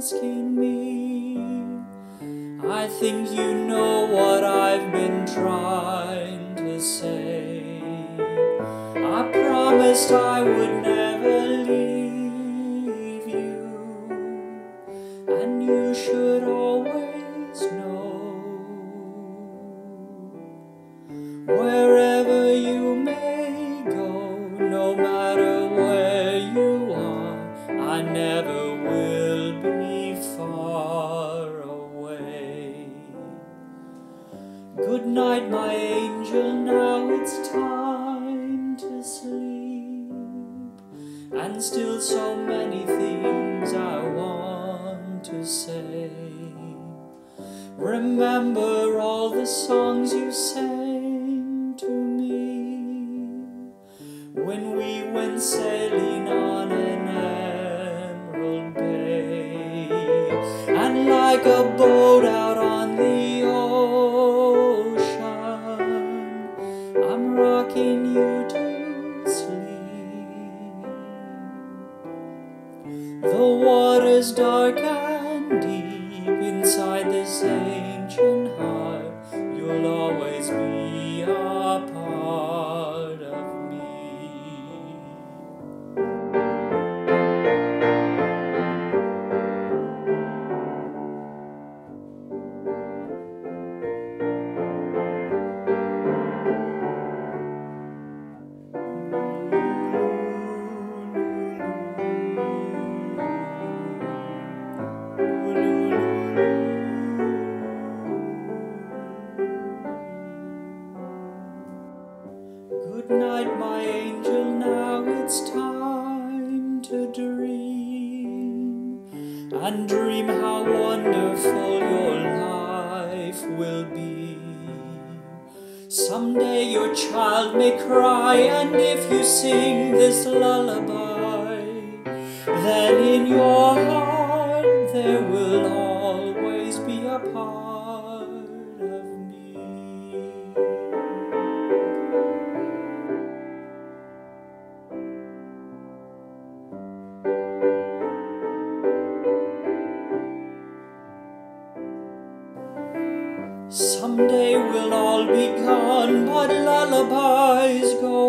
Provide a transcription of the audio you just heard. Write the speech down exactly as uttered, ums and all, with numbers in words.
asking me. I think you know what I've been trying to say. I promised I would never leave you, and you should always know, wherever you may go, no matter where you are, I never will be far away. Good night, my angel, now it's time to sleep, and still so many things I want to say. Remember all the songs you sang to me when we went sailing on an emerald bay, and like a boat out on the ocean, I'm rocking you to sleep. The water's dark and deep inside this ancient heart, you'll always be a part of me. Good night, my angel, now it's time to dream, and dream how wonderful your life will be. Someday your child may cry, and if you sing this lullaby, then in your heart there will always be a part of me. Someday we'll all be gone, but lullabies go